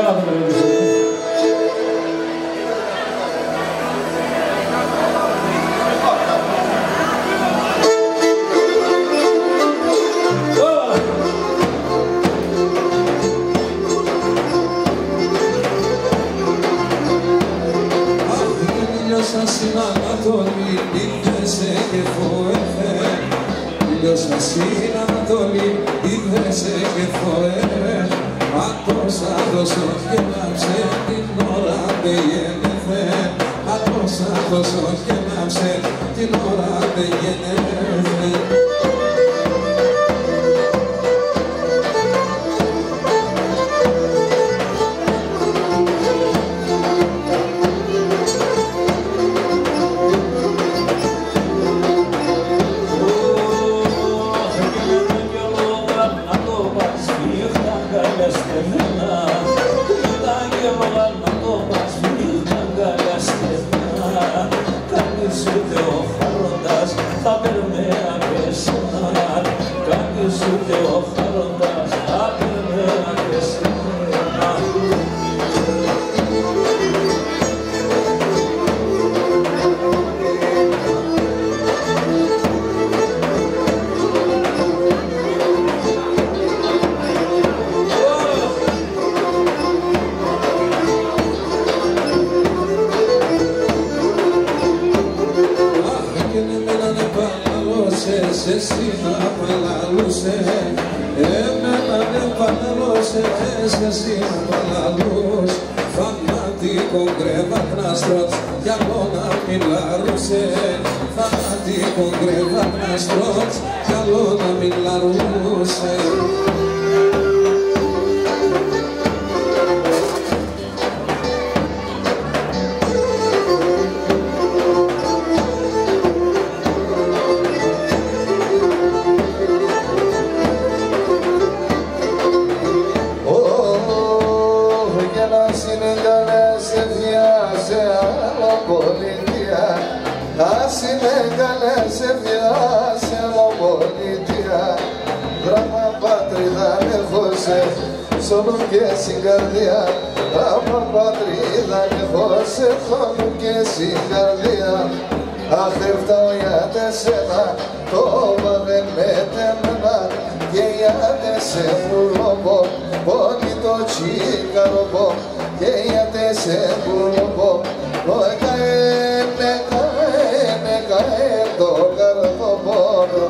Στην Ανατολή ήρθεσαι και φοέ. Λιώσα στην Ανατολή ήρθεσαι και φοέ. Άκουσα τόσο και λάψε την ώρα πηγαίνεθε. Άκουσα τόσο και λάψε την ώρα πηγαίνεθε. Εσύ θα παλαλούσες, εμένα δεν παλαλούσες, εσύ θα παλαλούσες. Φανατικό γκρεβάκναστρος, κι άλλο να μιλαρούσες. Φανατικό γκρεβάκναστρος, κι άλλο να μιλαρούσες. Ας είναι καλές ευβιάς ελοπολίτια. Δράμα πατρίδα νεφώσε σώνου και συγκαρδία. Δράμα πατρίδα νεφώσε σώνου και συγκαρδία. Αχ έφταω για τεσένα, το δεν με τεμένα. Και για τεσένουλοπο, πόνι το τσίκαροπο. Και για τεσένουλοπο, το εκαένε το καρδοπόνο.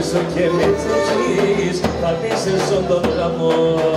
σου και με τσεχείς, θα πείσες τον γαμό.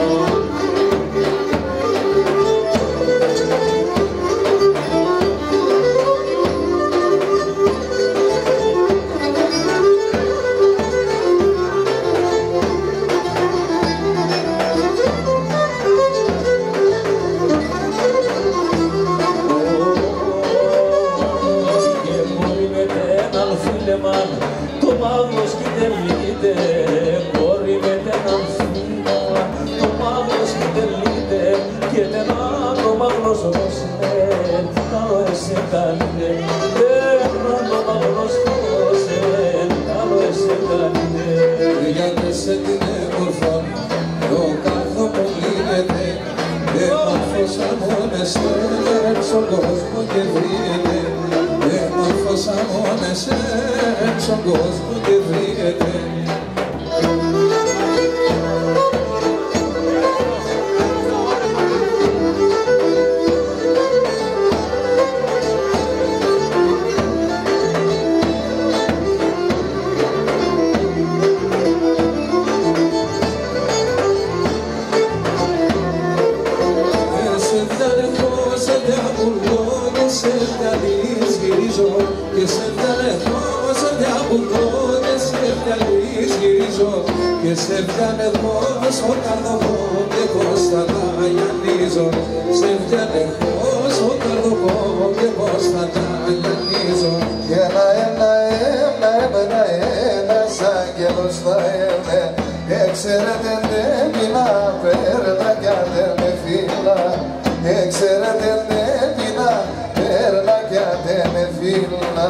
Το μάγος κοιτελείται, μπορεί με τέναν φίλα. Το μάγος κοιτελείται και τέναν το μάγος ρώσε. Άλλο εσέ κάνετε, τέναν το μάγος ρώσε. Άλλο εσέ κάνετε. Γιατί σε την έμορφα, το κάθο που λύνεται. Έμορφωσα μόνες στον κόσμο και βρύνεται. Έμορφωσα μόνες στον κόσμο και βρύνεται. Και σε φτιανεθώ, σε διαβουλώ και σε φτιαλείς γυρίζω. Και σε φτιανεθώ, στο καρδοκό και πως θα τα γιαννίζω. Σε φτιανεθώ, στο καρδοκό και πως θα τα γιαννίζω. Και ένας άγγελος θα έμαι. Ξέρετε δεν πεινά πέρνα κι αν δεν με φύλλα. Ξέρετε δεν πεινά πέρνα κι αν δεν με φύλλα.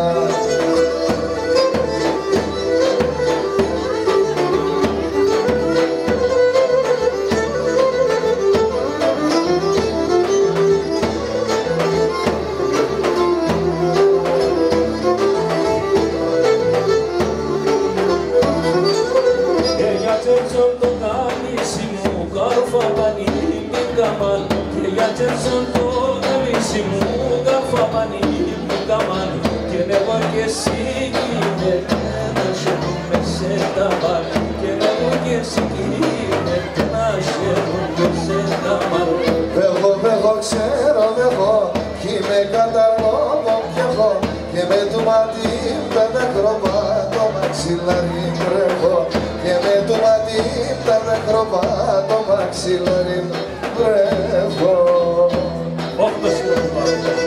Και εγώ και εσύ γίνεται να χαίρομαι σε τα μπαρ. Και εγώ και εσύ γίνεται να χαίρομαι σε τα μπαρ. Εγώ ξέρω εγώ κι είμαι καταρμόμο κι εγώ. Και με του μάτι πεντακροπά το μαξιλάρι βρέχω. Και με του μάτι πεντακροπά το μαξιλάρι βρέχω. Όχι το σίγουρο.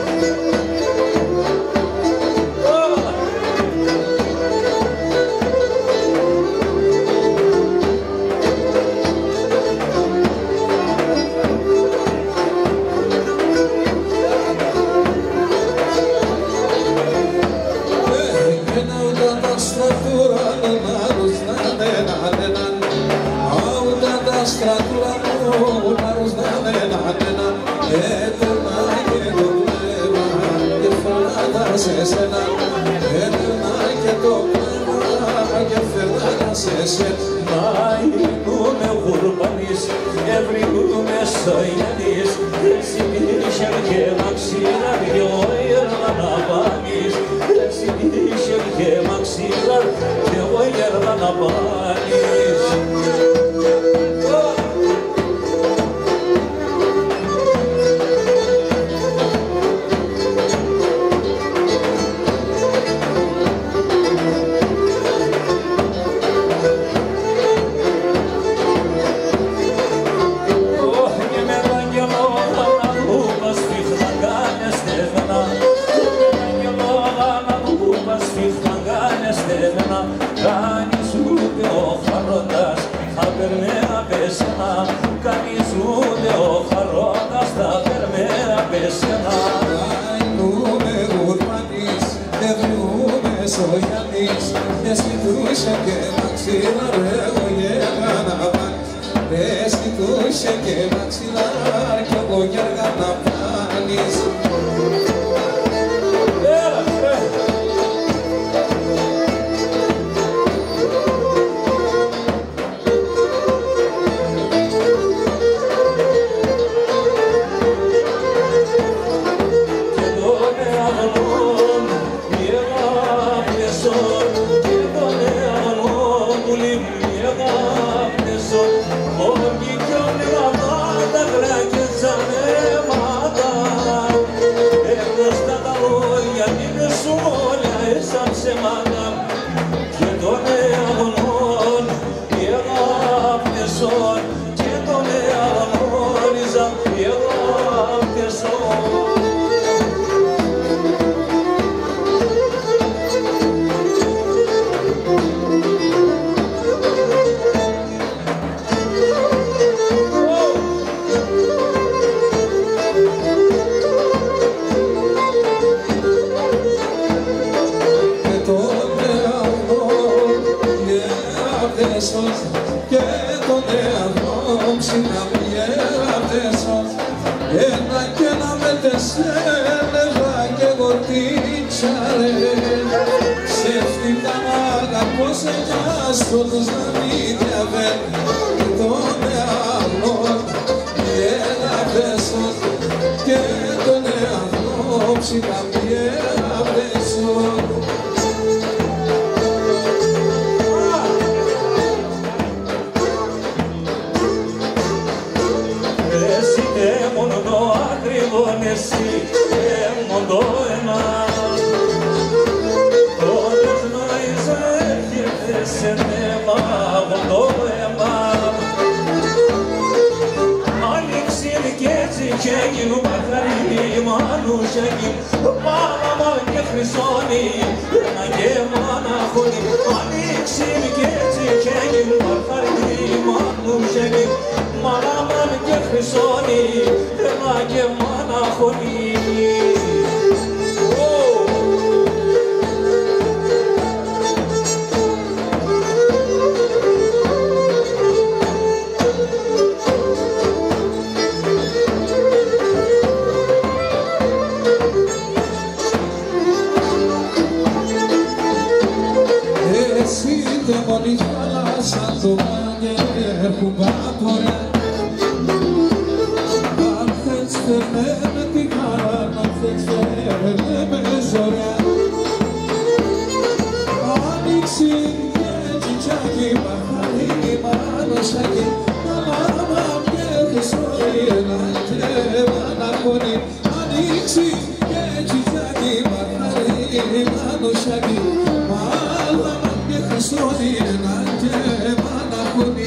Σε σένα έτερνα και το πνεύμα και φέρνα σε σένα. Να ήμουν γουρμπανής, ευρυγούμε σοϊανής. Έτσι είχε και μαξίλαρ και ο έρνα πάνης. Έτσι είχε και μαξίλαρ και ο έρνα πάνης. Κανείς ούτε ο χαρότας θα περνέα πεσένα. Κανείς ούτε ο χαρότας θα περνέα πεσένα. Καηνούμε γουρμανείς, ευρούμε σογιανείς. Εστιτούσε και μαξιλάρ εγώ γέργα να πάνεις. Εστιτούσε και μαξιλάρ κι εγώ γέργα να πάνεις. Και τον εαυτόν ψέματα και των αγωνών οι αγάπτες όν και των αγωνίζαν οι αγάπτες όν. Και τον εαυτό ψιναμιέραντες ένα και να με τεσέλεγα κι εγώ τι τσάρε ψεύτικα μ' αγαπώ σε κιάστοτος να μην διαβαίνει και τον εαυτό μιέραντες και τον εαυτό ψιναμιέραντες. Εσύ μόνο το ένα όλες νόης έρχεται σε νέμα μόνο αίμα άνοιξε κι έτσι και γίνου μακαρί μανούσια γίνου μάμα και χρυσώνει ένα και μαναχώνει άνοιξε κι έτσι και γίνου μακαρί μανούσια γίνου μάμα και χρυσώνει ένα και μαναχώνει. Εσύ το μόνη θάλασσα το μάγερ που πάπορε αν θες φέρνε με τη χαρά, αν θες φέρνε με ζωριά άνοιξε και τσιτσάκι μαχαρί μανωσάκι μάμα και χρυσώνει ένα και μαναχώνει άνοιξε και τσιτσάκι μαχαρί μανωσάκι μάμα και χρυσώνει ένα και μαναχώνει.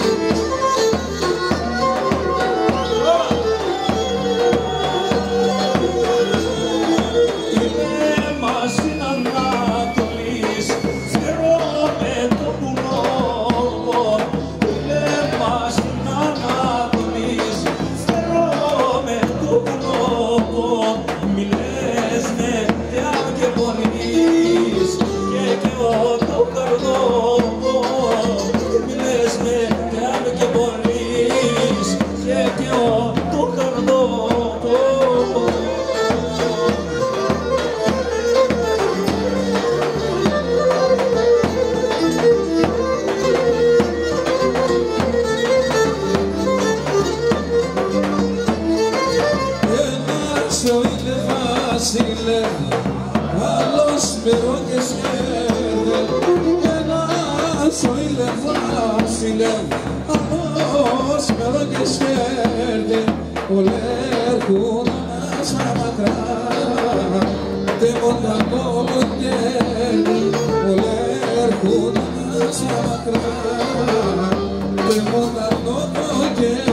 Άλλος μερό και σκέφτε ένας ο ηλεφάσιλε άλλος μερό και σκέφτε ολέρχουν ανάσα μακρά τε μοντανό μοντέρνει ολέρχουν ανάσα μακρά τε μοντανό μοντέρνει.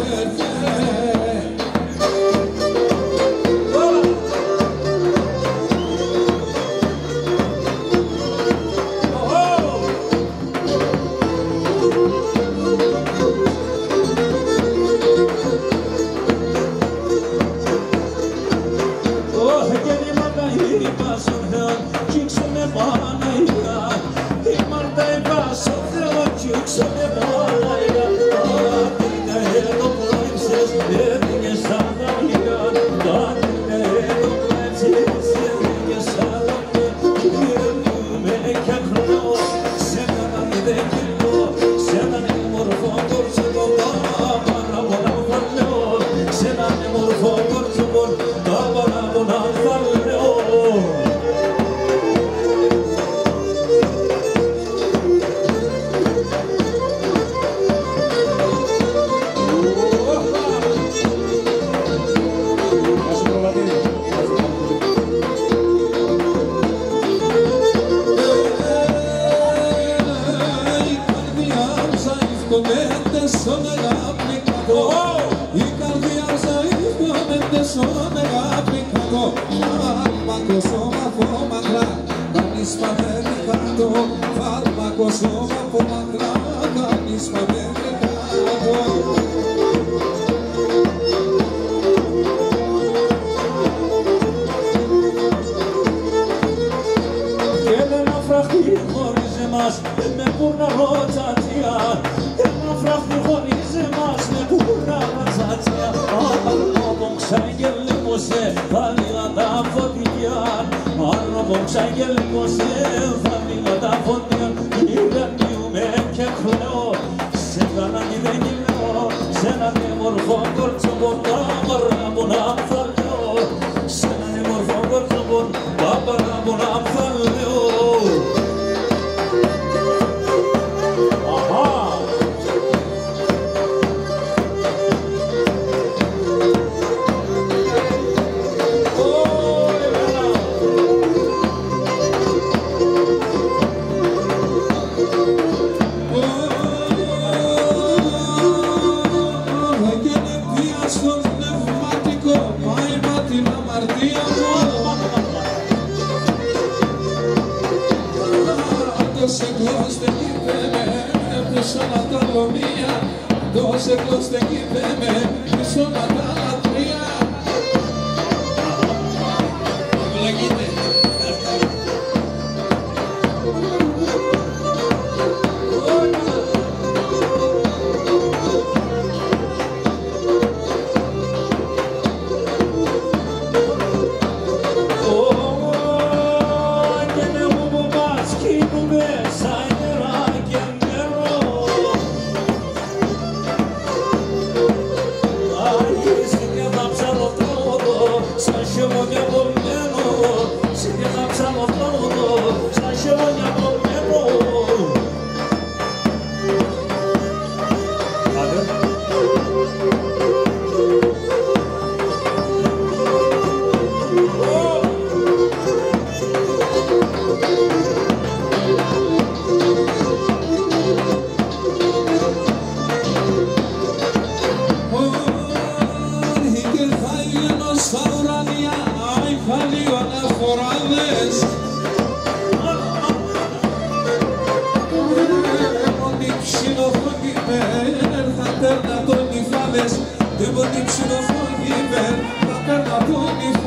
κομμέντες στον αγάπη κακό. Η καρδιά ζαΐκομέντες στον αγάπη κακό. Φάρμακο σώμα φωμακρά, κανείς παθαίνει κάτω. Φάρμακο σώμα φωμακρά, κανείς παθαίνει κάτω. Χωρίς εμάς με πουρναρό τσατσιά. Ένα φράχτη χωρίς εμάς με πουρναρό τσατσιά. Άρροβον ξαγελίμωσε θα λίγα τα φωτιά. Άρροβον ξαγελίμωσε θα λίγα τα φωτιά. Ηρεμιούμε και κλαίω, σε κανέναν δεν γυλαίω. Σ' έναν εμορφό κορτσοπον τα παράπονα θα λέω. Σ' έναν εμορφό κορτσοπον τα παράπονα θα λέω. Δώσε κλώστε κοίτε με πίσω να τα λατρεία. Βλαγείτε. Δεν μπορεί ψηλοφωνήπεν, θα παίρνα τον